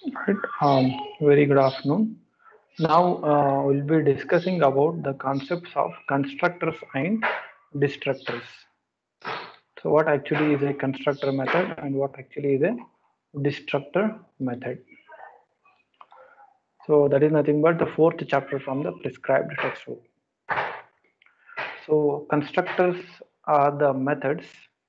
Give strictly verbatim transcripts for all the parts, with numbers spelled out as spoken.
Right. Um, very good afternoon. Now uh, we'll be discussing about the concepts of constructors and destructors. So what actually is a constructor method and what actually is a destructor method. So that is nothing but the fourth chapter from the prescribed textbook. So constructors are the methods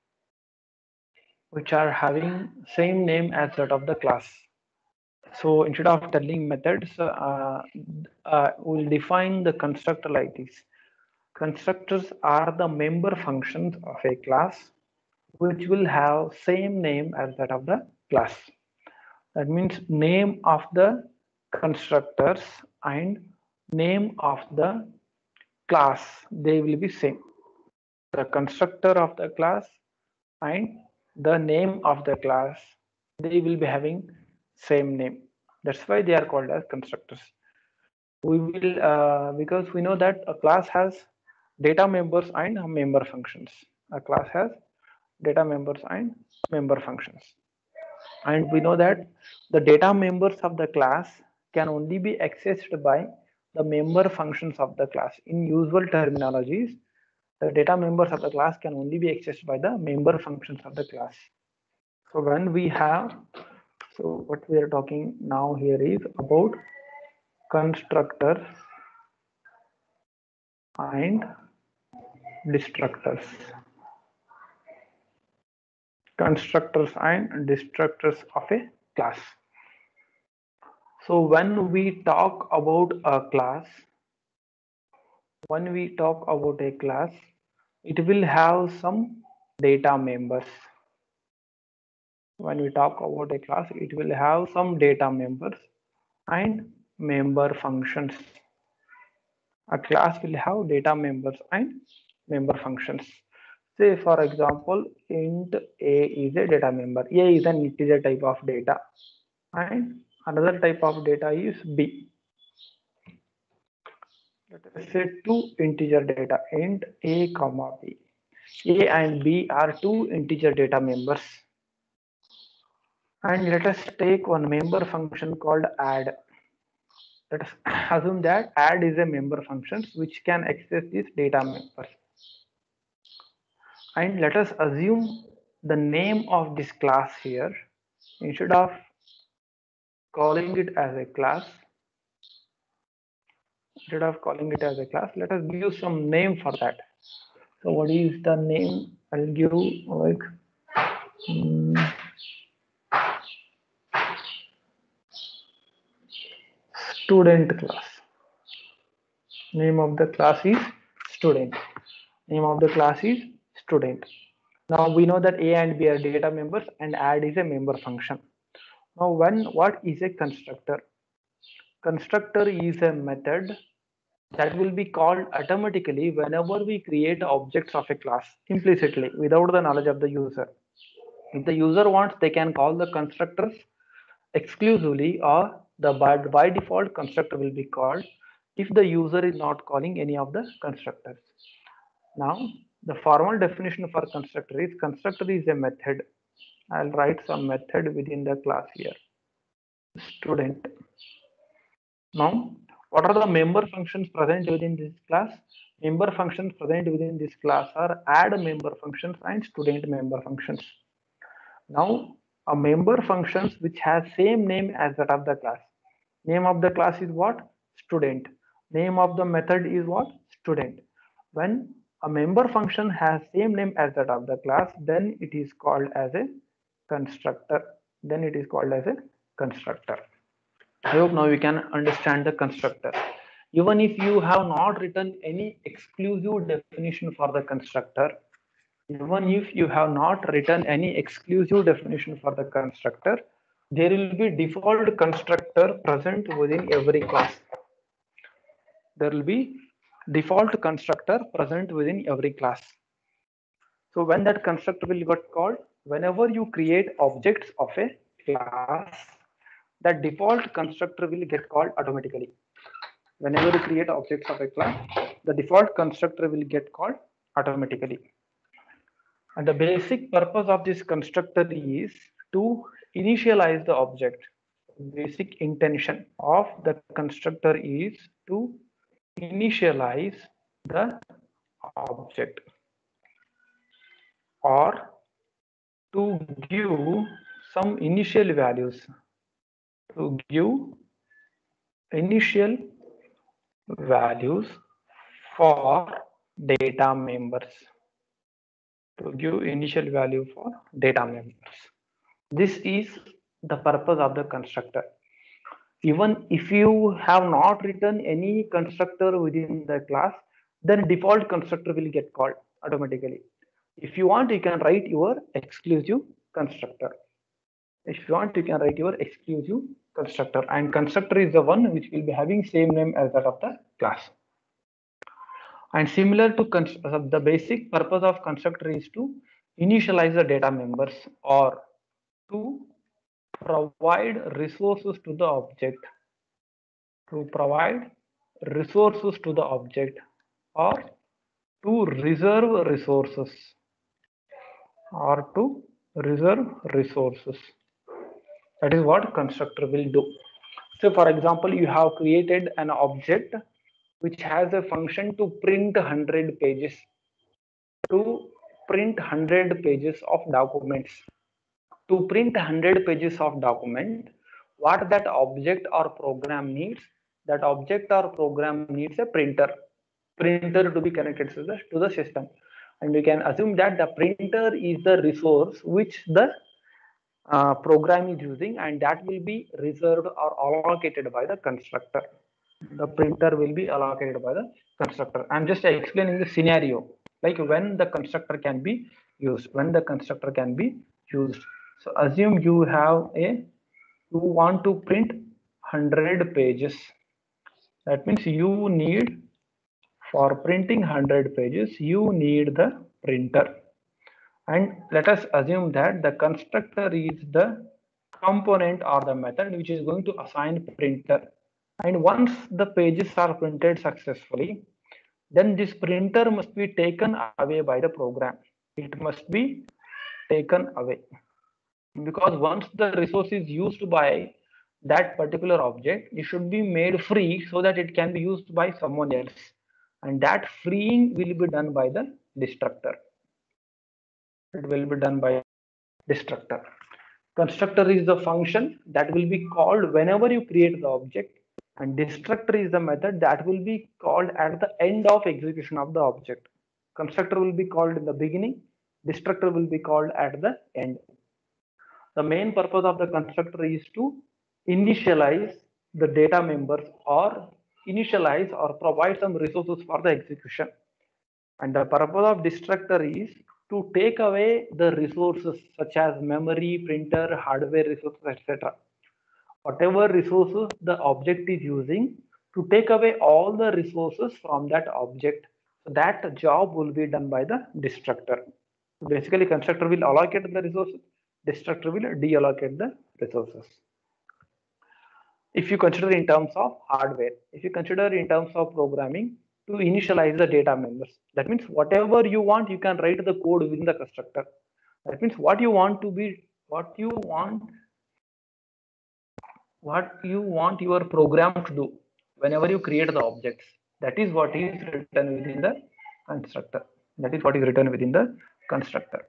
which are having same name as that of the class. So instead of telling methods, uh, uh, we'll define the constructor like this. Constructors are the member functions of a class which will have same name as that of the class. That means name of the constructors and name of the class, they will be same. The constructor of the class and the name of the class, they will be having same name. That's why they are called as constructors. We will uh, because we know that a class has data members and member functions. A class has data members and member functions, and we know that the data members of the class can only be accessed by the member functions of the class. In usual terminologies, the data members of the class can only be accessed by the member functions of the class. So when we have, so what we are talking now here is about constructors and destructors. Constructors and destructors of a class. So when we talk about a class, when we talk about a class, it will have some data members. When we talk about a class, it will have some data members and member functions. A class will have data members and member functions. Say for example, int a is a data member. A is an integer type of data and another type of data is b. Let us say two integer data, int a comma b. A and b are two integer data members. And let us take one member function called add. Let us assume that add is a member function which can access these data members. And let us assume the name of this class here, instead of calling it as a class, instead of calling it as a class, let us give some name for that. So what is the name? I'll give like um, student class. Name of the class is student. Name of the class is student. Now we know that a and b are data members and add is a member function. Now when what is a constructor? Constructor is a method that will be called automatically whenever we create objects of a class implicitly without the knowledge of the user. If the user wants, they can call the constructors exclusively, or the by, by default constructor will be called if the user is not calling any of the constructors. Now the formal definition for constructor is constructor is a method. I'll write some method within the class here, student. Now what are the member functions present within this class? Member functions present within this class are add member functions and student member functions. Now a member functions which has same name as that of the class. Name of the class is what? Student. Name of the method is what? Student. When a member function has same name as that of the class, then it is called as a constructor. Then it is called as a constructor. I hope now you can understand the constructor. Even if you have not written any exclusive definition for the constructor, even if you have not written any exclusive definition for the constructor, there will be default constructor present within every class. There will be default constructor present within every class. So when that constructor will get called, whenever you create objects of a class, that default constructor will get called automatically. Whenever you create objects of a class, the default constructor will get called automatically. And the basic purpose of this constructor is to initialize the object. basic intention of the constructor is to initialize the object or to give some initial values, to give initial values for data members, to give initial value for data members. This is the purpose of the constructor. Even if you have not written any constructor within the class, then default constructor will get called automatically. If you want, you can write your exclusive constructor. If you want, you can write your exclusive constructor, and constructor is the one which will be having same name as that of the class. And similar to uh, the basic purpose of constructor is to initialize the data members or to provide resources to the object, to provide resources to the object or to reserve resources or to reserve resources. That is what constructor will do. So for example, you have created an object which has a function to print one hundred pages, to print one hundred pages of documents. To print one hundred pages of document, what that object or program needs, that object or program needs a printer, printer to be connected to the, to the system. And we can assume that the printer is the resource which the uh, program is using, and that will be reserved or allocated by the constructor. The printer will be allocated by the constructor. I'm just explaining the scenario, like when the constructor can be used, when the constructor can be used. So assume you have a, you want to print one hundred pages. That means you need, for printing one hundred pages, you need the printer. And let us assume that the constructor is the component or the method which is going to assign printer. And once the pages are printed successfully, then this printer must be taken away by the program. It must be taken away, because once the resource is used by that particular object, it should be made free so that it can be used by someone else, and that freeing will be done by the destructor. It will be done by destructor. Constructor is the function that will be called whenever you create the object, and destructor is the method that will be called at the end of execution of the object. Constructor will be called in the beginning, destructor will be called at the end. The main purpose of the constructor is to initialize the data members or initialize or provide some resources for the execution. And the purpose of destructor is to take away the resources such as memory, printer, hardware resources, et cetera. Whatever resources the object is using, to take away all the resources from that object. So that job will be done by the destructor. Basically, constructor will allocate the resources, destructor will deallocate the resources. If you consider in terms of hardware, if you consider in terms of programming, to initialize the data members, that means whatever you want, you can write the code within the constructor. That means what you want to be, what you want, what you want your program to do whenever you create the objects. That is what is written within the constructor. That is what is written within the constructor.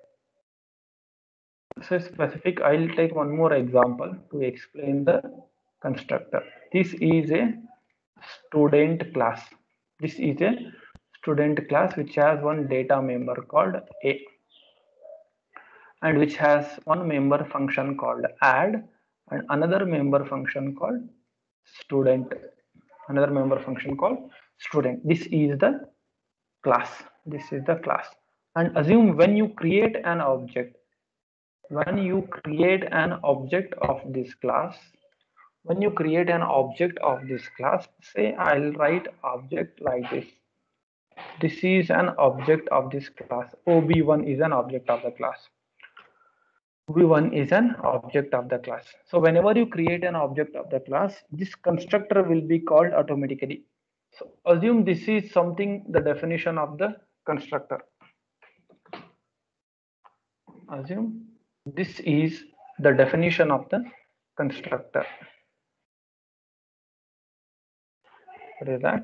So specific, I'll take one more example to explain the constructor. This is a student class. This is a student class which has one data member called A, and which has one member function called add, and another member function called student. Another member function called student. This is the class. This is the class. And assume when you create an object, when you create an object of this class, when you create an object of this class, say I'll write object like this. This is an object of this class. O B one is an object of the class. O B one is an object of the class. So whenever you create an object of the class, this constructor will be called automatically. So assume this is something, the definition of the constructor. Assume this is the definition of the constructor. What is that?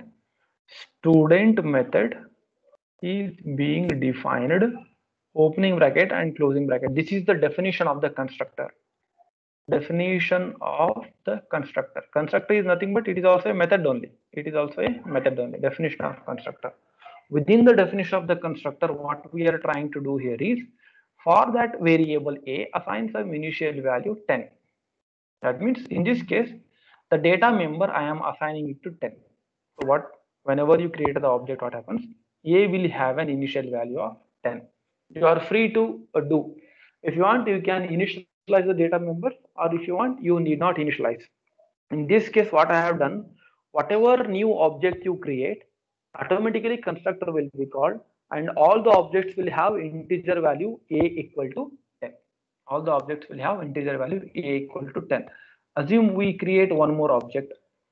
Student method is being defined, opening bracket and closing bracket. This is the definition of the constructor. Definition of the constructor. Constructor is nothing but it is also a method only. It is also a method only. Definition of constructor. Within the definition of the constructor, what we are trying to do here is, for that variable a, assign some initial value ten. That means in this case, the data member I am assigning it to ten. So what, whenever you create the object, what happens? A will have an initial value of ten. You are free to uh, do. If you want, you can initialize the data member, or if you want, you need not initialize. In this case, what I have done, whatever new object you create, automatically constructor will be called, and all the objects will have integer value a equal to ten. All the objects will have integer value a equal to ten. Assume we create one more object,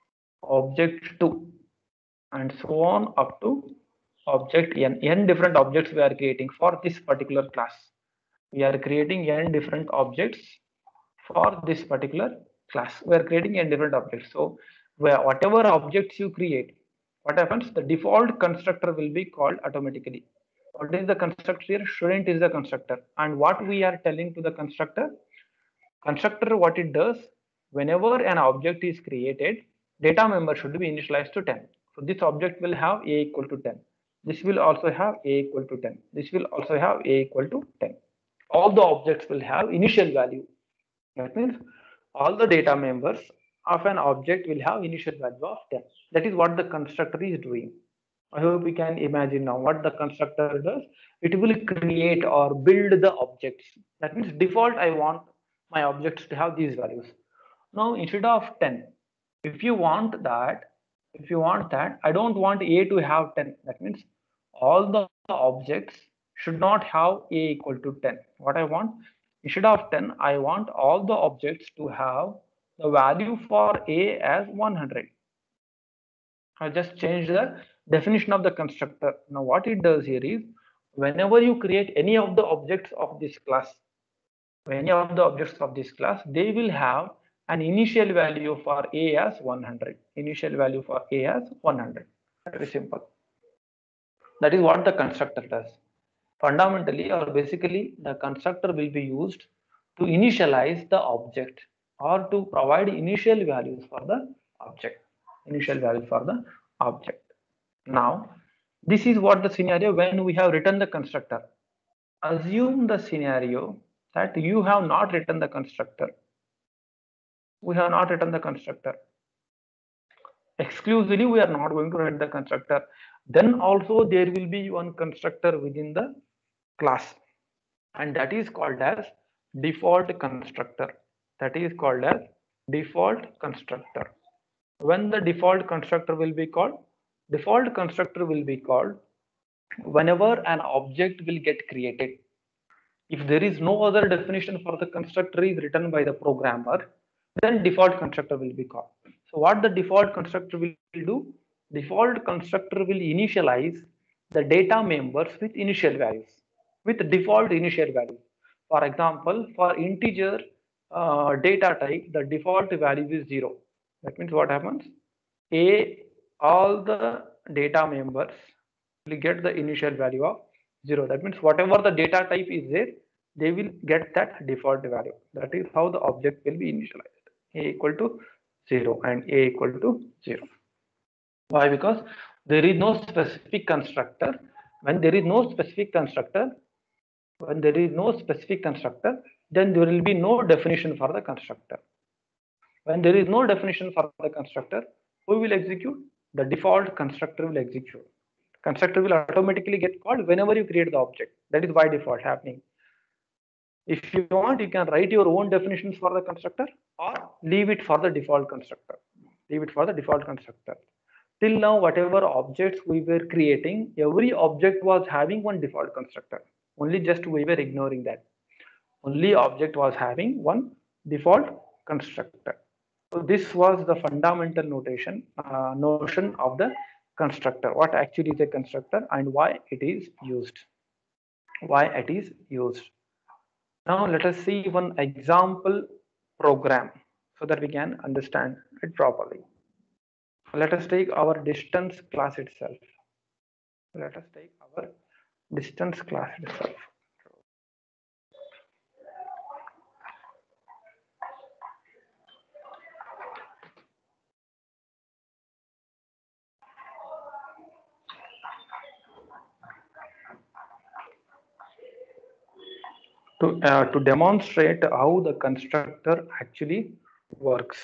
object two, and so on up to object n. N different objects we are creating for this particular class. We are creating n different objects for this particular class. We are creating n different objects. So where whatever objects you create, what happens? The default constructor will be called automatically. What is the constructor here? Student is the constructor. And what we are telling to the constructor? Constructor, what it does, whenever an object is created, data member should be initialized to ten. So this object will have a equal to ten. This will also have a equal to ten. This will also have a equal to ten. All the objects will have initial value. That means all the data members of an object will have initial value of ten. That is what the constructor is doing. I hope we can imagine now what the constructor does. It will create or build the objects. That means default I want my objects to have these values. Now instead of ten, if you want that, if you want that, I don't want a to have ten. That means all the objects should not have a equal to ten. What I want, instead of ten, I want all the objects to have the value for a as one hundred. I just changed the definition of the constructor. Now what it does here is, whenever you create any of the objects of this class, any of the objects of this class, they will have an initial value for a as one hundred. Initial value for a as one hundred. Very simple. That is what the constructor does. Fundamentally or basically, the constructor will be used to initialize the object or to provide initial values for the object. Initial value for the object. Now, this is what the scenario when we have written the constructor. Assume the scenario that you have not written the constructor. We have not written the constructor. Exclusively, we are not going to write the constructor. Then also there will be one constructor within the class, and that is called as default constructor. That is called as default constructor. When the default constructor will be called? Default constructor will be called whenever an object will get created. If there is no other definition for the constructor is written by the programmer, then default constructor will be called. So what the default constructor will do? Default constructor will initialize the data members with initial values, with default initial values. For example, for integer uh, data type, the default value is zero. That means what happens? A, all the data members will get the initial value of zero. That means whatever the data type is there, they will get that default value. That is how the object will be initialized. A equal to zero and a equal to zero. Why? Because there is no specific constructor. When there is no specific constructor, when there is no specific constructor, then there will be no definition for the constructor. When there is no definition for the constructor, who will execute? The default constructor will execute. Constructor will automatically get called whenever you create the object. That is by default happening. If you want, you can write your own definitions for the constructor or leave it for the default constructor. Leave it for the default constructor. Till now, whatever objects we were creating, every object was having one default constructor. Only just we were ignoring that. Only object was having one default constructor. So this was the fundamental notation uh, notion of the constructor. What actually is a constructor and why it is used. Why it is used. Now let us see one example program so that we can understand it properly. let us take our distance class itself. Let us take our distance class itself. To, uh, to demonstrate how the constructor actually works.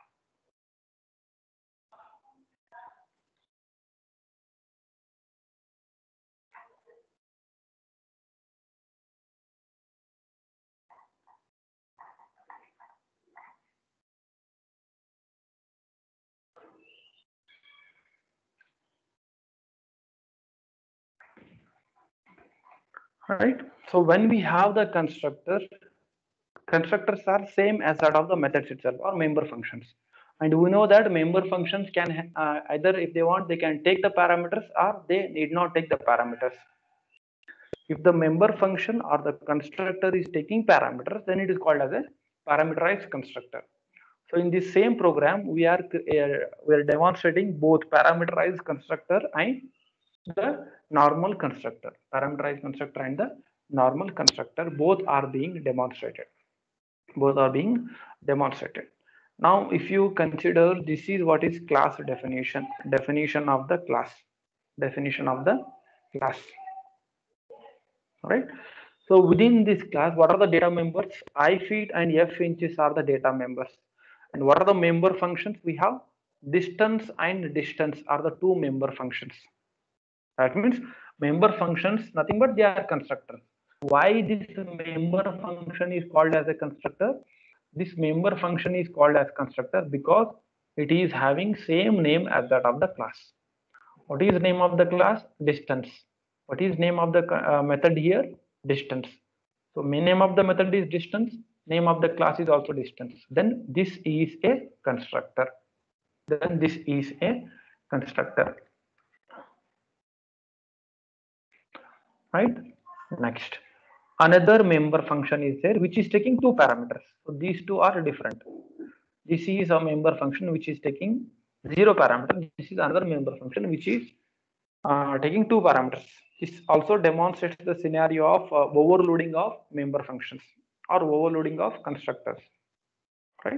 Right. So when we have the constructor, constructors are same as that of the methods itself or member functions. And we know that member functions can uh, either if they want they can take the parameters or they need not take the parameters. If the member function or the constructor is taking parameters, then it is called as a parameterized constructor. So in this same program, we are uh, we are demonstrating both parameterized constructor and the normal constructor. Parameterized constructor and the normal constructor both are being demonstrated. Both are being demonstrated. Now, if you consider this is what is class definition, definition of the class, definition of the class. Right. So within this class, what are the data members? I feet and f inches are the data members. And what are the member functions? We have distance and distance are the two member functions. That means member functions nothing but they are constructors. Why this member function is called as a constructor? This member function is called as constructor because it is having same name as that of the class. What is the name of the class? Distance. What is name of the uh, method here? Distance. So name of the method is distance. Name of the class is also distance. Then this is a constructor. Then this is a constructor. Right? Next. Another member function is there which is taking two parameters. So these two are different. This is a member function which is taking zero parameter. This is another member function which is uh, taking two parameters. This also demonstrates the scenario of uh, overloading of member functions or overloading of constructors. Right.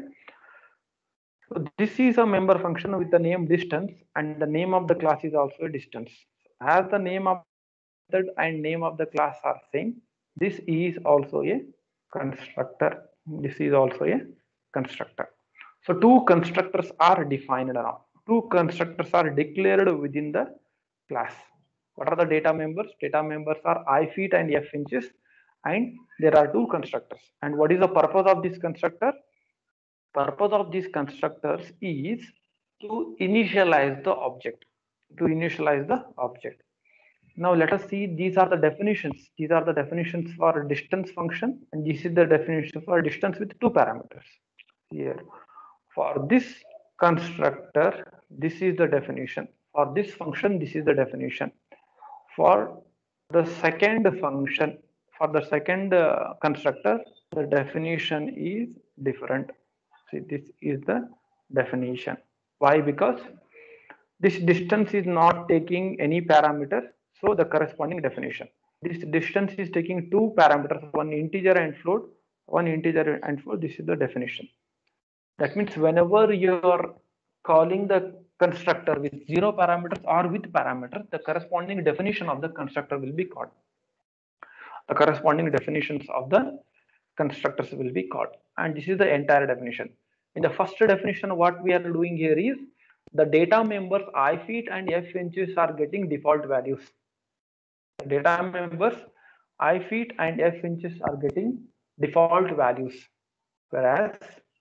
So this is a member function with the name distance, and the name of the class is also distance. As the name of the method and name of the class are same, this is also a constructor. This is also a constructor. So two constructors are defined now. Two constructors are declared within the class. What are the data members? Data members are I feet and f inches, and there are two constructors. And what is the purpose of this constructor? Purpose of these constructors is to initialize the object. To initialize the object. Now let us see, these are the definitions. These are the definitions for distance function, and this is the definition for distance with two parameters. Here, for this constructor, this is the definition. For this function, this is the definition. For the second function, for the second uh, constructor, the definition is different. See, this is the definition. Why? Because this distance is not taking any parameter, so the corresponding definition. This distance is taking two parameters, one integer and float, one integer and float. This is the definition. That means whenever you are calling the constructor with zero parameters or with parameters, the corresponding definition of the constructor will be called. The corresponding definitions of the constructors will be called. And this is the entire definition. In the first definition, what we are doing here is the data members I feet and f inches are getting default values. The data members I feet and f inches are getting default values. Whereas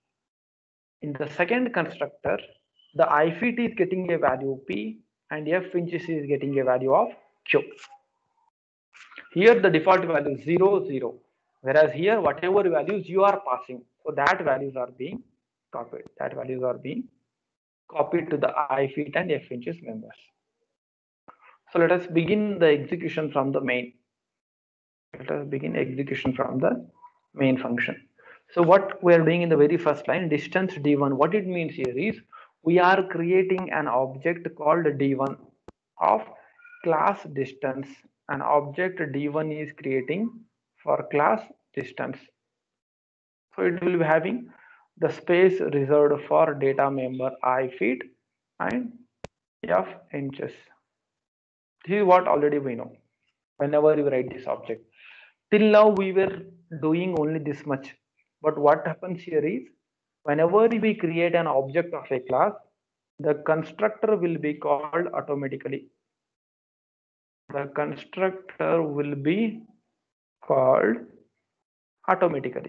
in the second constructor, the I feet is getting a value P and f inches is getting a value of Q. Here the default value is zero, zero. Whereas here whatever values you are passing, so that values are being copied. That values are being copied to the I feet and f inches members. So let us begin the execution from the main. Let us begin execution from the main function. So what we are doing in the very first line, distance d one, what it means here is we are creating an object called d one of class distance. An object d one is creating for class distance. So it will be having the space reserved for data member I feet and f inches. This is what already we know whenever you write this object. Till now we were doing only this much, but what happens here is whenever we create an object of a class, the constructor will be called automatically. The constructor will be called automatically.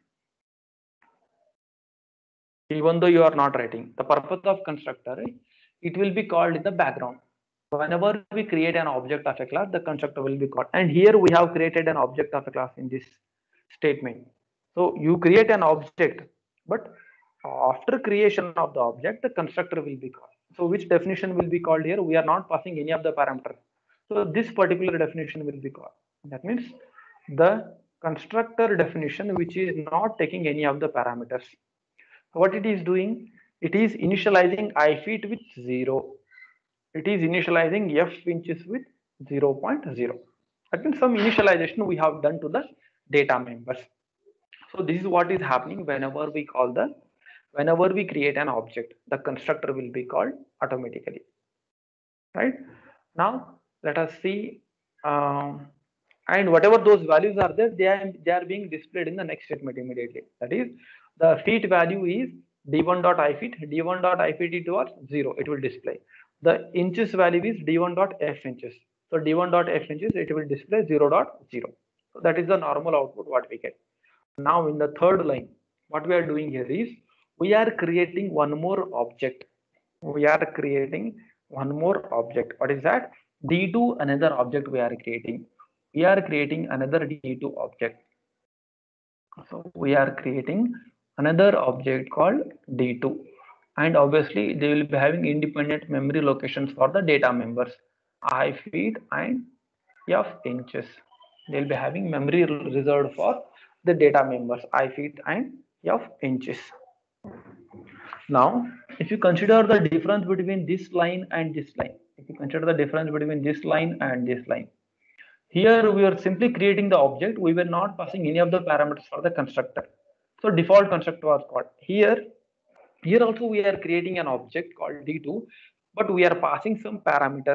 Even though you are not writing, the purpose of constructor, it will be called in the background. Whenever we create an object of a class, the constructor will be called. And here we have created an object of a class in this statement. So you create an object, but after creation of the object, the constructor will be called. So which definition will be called here? We are not passing any of the parameters. So this particular definition will be called. That means the constructor definition, which is not taking any of the parameters. What it is doing? It is initializing I feet with zero. It is initializing f inches with zero point zero. That means some initialization we have done to the data members. So this is what is happening whenever we call the, whenever we create an object, the constructor will be called automatically. Right? Now let us see, um, and whatever those values are there, they are, they are being displayed in the next statement immediately. That is, the feet value is d one dot I feet, d one dot I feet equals zero, it will display. The inches value is d one dot f inches. So d one dot f inches, it will display zero dot zero. So that is the normal output what we get. Now in the third line, what we are doing here is we are creating one more object. We are creating one more object. What is that? d two, another object we are creating. We are creating another d two object. So we are creating another object called d two. And obviously they will be having independent memory locations for the data members I feet and f inches. They'll be having memory reserved for the data members I feet and f inches. Now if you consider the difference between this line and this line, if you consider the difference between this line and this line, here we are simply creating the object, we were not passing any of the parameters for the constructor. So default constructor was called. Here here also we are creating an object called d two, but we are passing some parameters.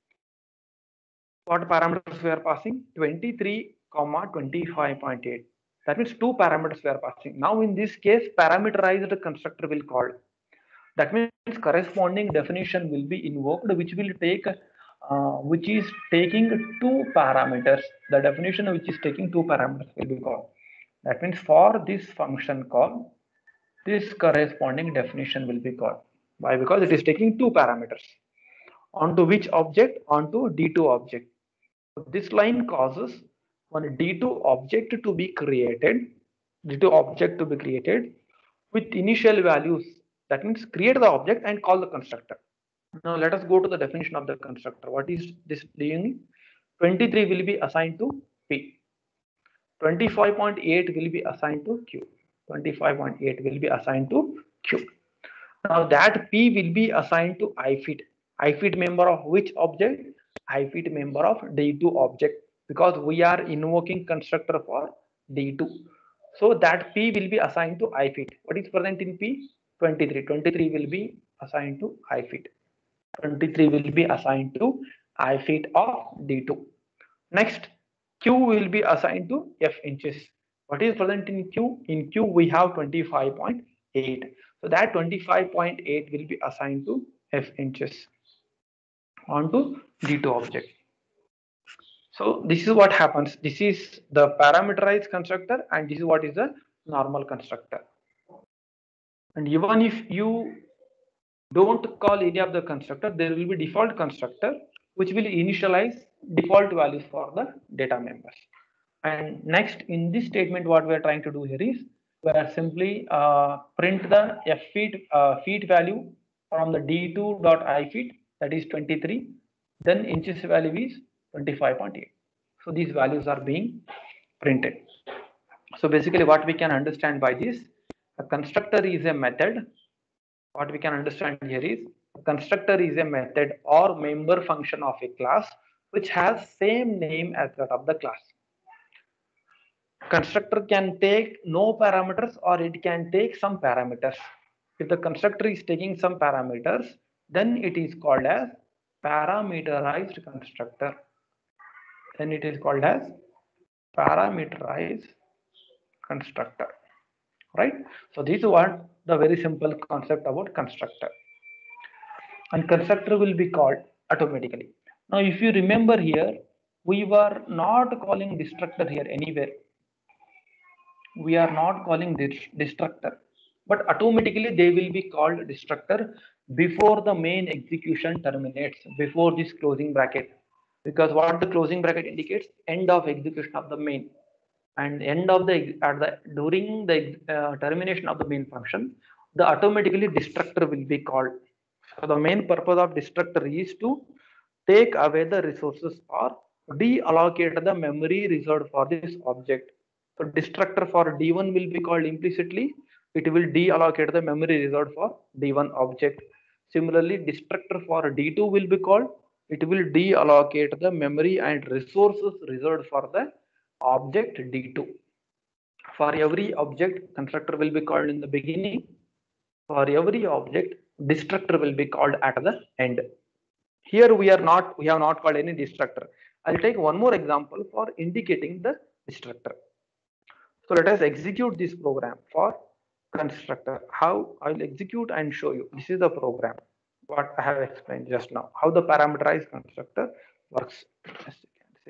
What parameters we are passing? twenty-three, twenty-five point eight. That means two parameters we are passing. Now in this case, parameterized constructor will call. That means corresponding definition will be invoked, which will take, uh, which is taking two parameters. The definition which is taking two parameters will be called. That means for this function call, this corresponding definition will be called. Why? Because it is taking two parameters. Onto which object? Onto d two object. This line causes one d two object to be created, d two object to be created with initial values. That means create the object and call the constructor. Now let us go to the definition of the constructor. What is this doing? twenty-three will be assigned to P. twenty-five point eight will be assigned to Q. twenty-five point eight will be assigned to Q. Now that P will be assigned to I feet. I feet member of which object? I feet member of d two object, because we are invoking constructor for d two. So that P will be assigned to I feet. What is present in P? twenty-three. twenty-three will be assigned to I feet. twenty-three will be assigned to I feet of d two. Next, Q will be assigned to F inches. What is present in Q? In Q we have twenty-five point eight. So that twenty-five point eight will be assigned to F inches onto d two object. So this is what happens. This is the parameterized constructor and this is what is the normal constructor. And even if you don't call any of the constructor, there will be default constructor which will initialize default values for the data members. And next, in this statement, what we are trying to do here is we are simply uh, print the f feet uh, feet value from the d two dot I feet, that is twenty-three, then inches value is twenty-five point eight. So these values are being printed. So basically what we can understand by this, a constructor is a method what we can understand here is constructor is a method or member function of a class which has same name as that of the class. Constructor can take no parameters or it can take some parameters. If the constructor is taking some parameters, then it is called as parameterized constructor. Then it is called as parameterized constructor, right? So this is what the very simple concept about constructor. And constructor will be called automatically. Now, if you remember here, we were not calling destructor here anywhere. We are not calling this destructor, but automatically they will be called destructor before the main execution terminates, before this closing bracket. Because what the closing bracket indicates, end of execution of the main, and end of the at the during the uh, termination of the main function, the automatically destructor will be called. So the main purpose of destructor is to take away the resources or deallocate the memory reserved for this object. So destructor for D one will be called implicitly, it will deallocate the memory reserved for D one object. Similarly, destructor for D two will be called, it will deallocate the memory and resources reserved for the object D two. For every object, constructor will be called in the beginning. For every object, destructor will be called at the end. Here we are not, we have not called any destructor. I'll take one more example for indicating the destructor. So let us execute this program for constructor. How I'll execute and show you. This is the program, what I have explained just now, how the parameterized constructor works. As you can see,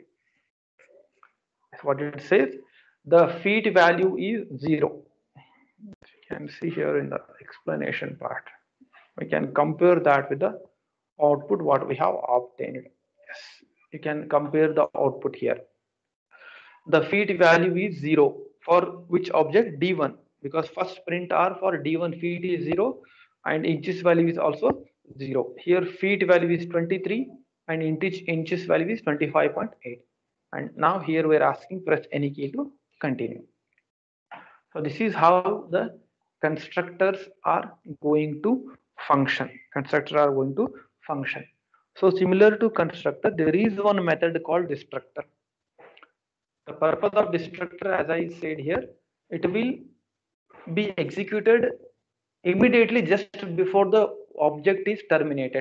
what it says, the feet value is zero. As you can see here in the explanation part, we can compare that with the output what we have obtained. Yes, you can compare the output here. The feet value is zero for which object? D one, because first print R for D one feet is zero and inches value is also zero. Here feet value is twenty-three and inch inches value is twenty-five point eight. And now here we are asking press any key to continue. So this is how the constructors are going to function. Constructors are going to function. So similar to constructor, there is one method called destructor. The purpose of destructor, as I said here, it will be executed immediately just before the object is terminated.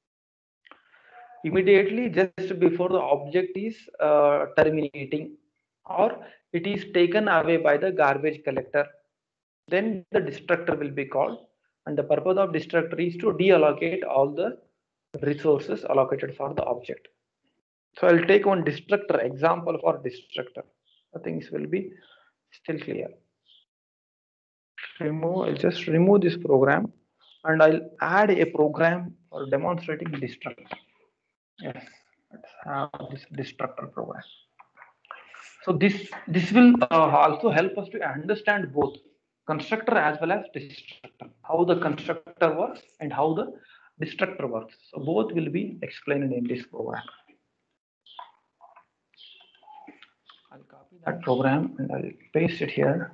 Immediately just before the object is uh, terminating, or it is taken away by the garbage collector, then the destructor will be called. And the purpose of destructor is to deallocate all the resources allocated for the object. So I'll take one destructor example for destructor. The things will be still clear. Remove, I'll just remove this program and I'll add a program for demonstrating destructor. Yes, let's have this destructor program. So this this will uh, also help us to understand both constructor as well as destructor, how the constructor works and how the destructor works. So both will be explained in this program. I'll copy that program and I'll paste it here.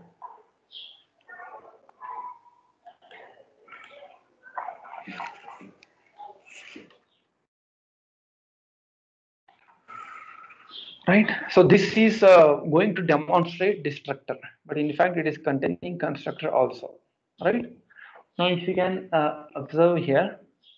Right, so this is uh, going to demonstrate destructor, but in fact it is containing constructor also. Right, now if you can uh, observe here,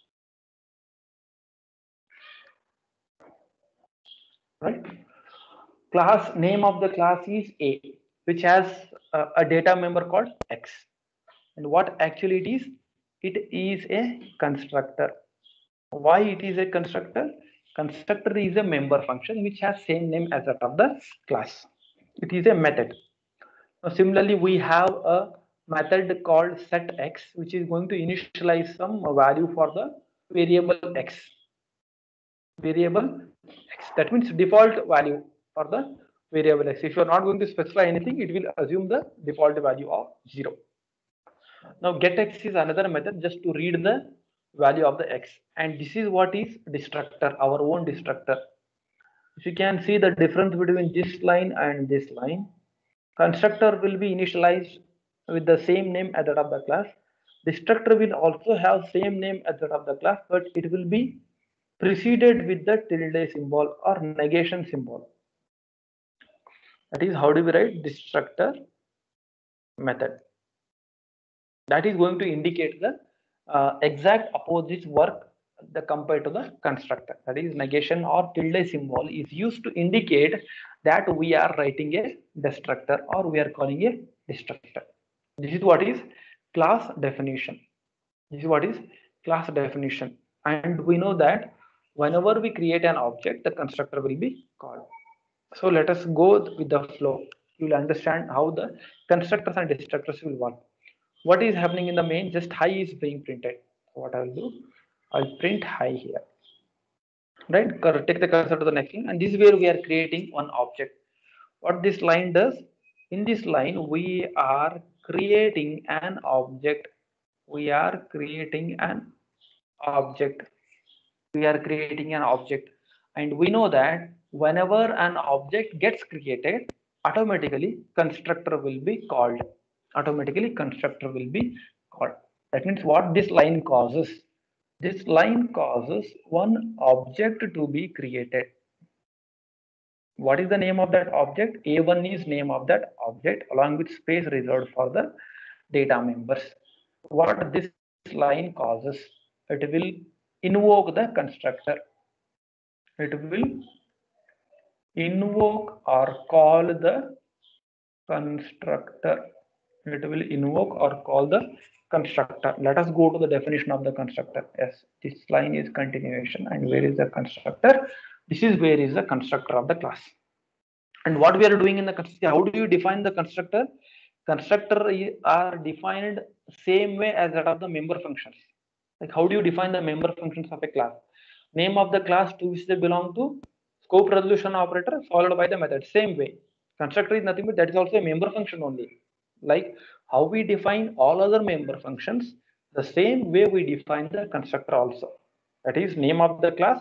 right, class name of the class is A, which has uh, a data member called X, and what actually it is, it is a constructor. Why it is a constructor? Constructor is a member function which has same name as that of the class. It is a method. Now, similarly, we have a method called setX, which is going to initialize some value for the variable X. Variable X, that means default value for the variable X. If you are not going to specify anything, it will assume the default value of zero. Now getX is another method just to read the value of the X, and this is what is destructor, our own destructor. If you can see the difference between this line and this line, constructor will be initialized with the same name as that of the class, Destructor will also have same name as that of the class, but it will be preceded with the tilde symbol or negation symbol. That is, how do we write destructor method? That is going to indicate the uh, exact opposite work the compared to the constructor. That is, negation or tilde symbol is used to indicate that we are writing a destructor or we are calling a destructor. This is what is class definition. This is what is class definition. And we know that whenever we create an object, the constructor will be called. So let us go with the flow. You will understand how the constructors and destructors will work. What is happening in the main? Just hi is being printed. So what I will do, I'll print hi here. Right? Take the cursor to the next line, and this is where we are creating one object. What this line does? In this line, we are creating an object. We are creating an object. We are creating an object, and we know that whenever an object gets created, automatically constructor will be called. Automatically constructor will be called. That means what this line causes? This line causes one object to be created. What is the name of that object? A one is name of that object along with space reserved for the data members. What this line causes? It will invoke the constructor. It will invoke or call the constructor. It will invoke or call the constructor. Let us go to the definition of the constructor. Yes, this line is continuation. And where is the constructor? This is where is the constructor of the class. And what we are doing in the constructor, how do you define the constructor? Constructor are defined same way as that of the member functions. Like how do you define the member functions of a class? Name of the class to which they belong to, scope resolution operator followed by the method. Same way. Constructor is nothing but that is also a member function only. Like how we define all other member functions, the same way we define the constructor also. That is name of the class.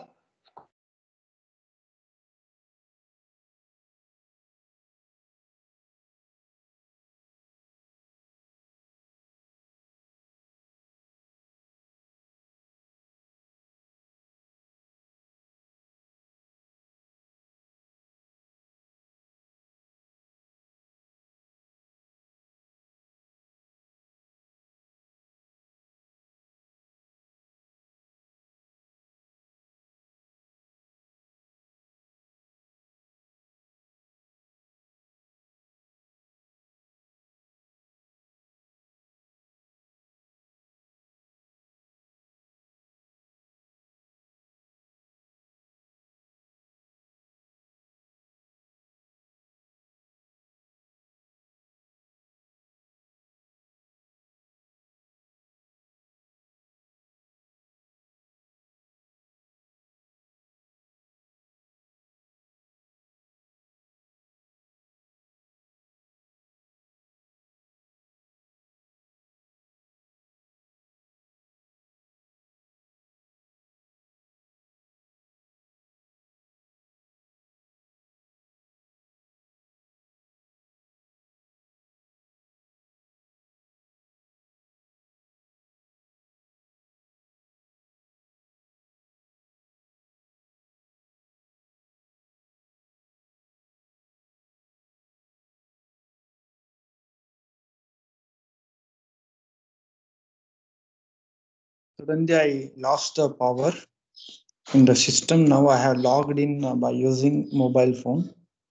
Suddenly, I lost the power in the system. Now I have logged in uh, by using mobile phone.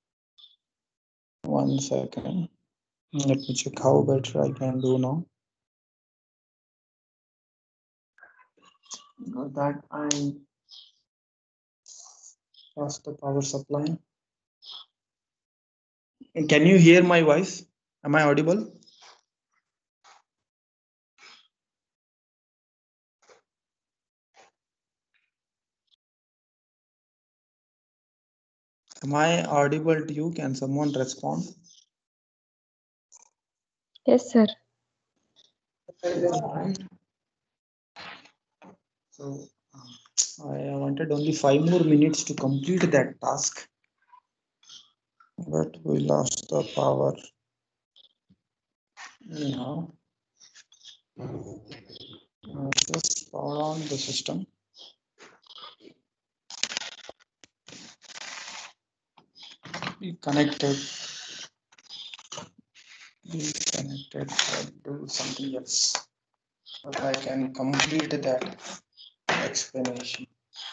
One second. Let me check how better I can do now. That I lost the power supply. Can you hear my voice? Am I audible? Am I audible to you? Can someone respond? Yes, sir. Right. So uh, I wanted only five more minutes to complete that task, but we lost the power. Anyhow, Uh, just power on the system. Be connected. Be connected. I'll do something else. But I can complete that explanation.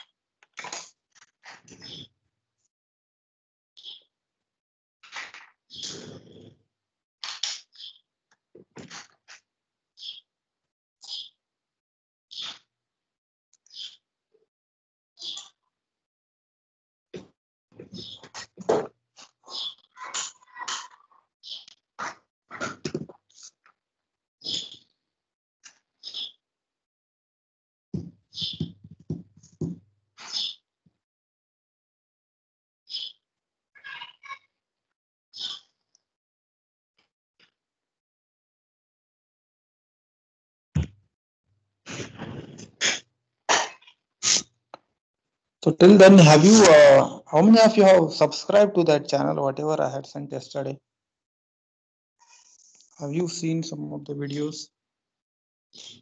So till then, have you, uh, how many of you have subscribed to that channel, whatever I had sent yesterday? Have you seen some of the videos?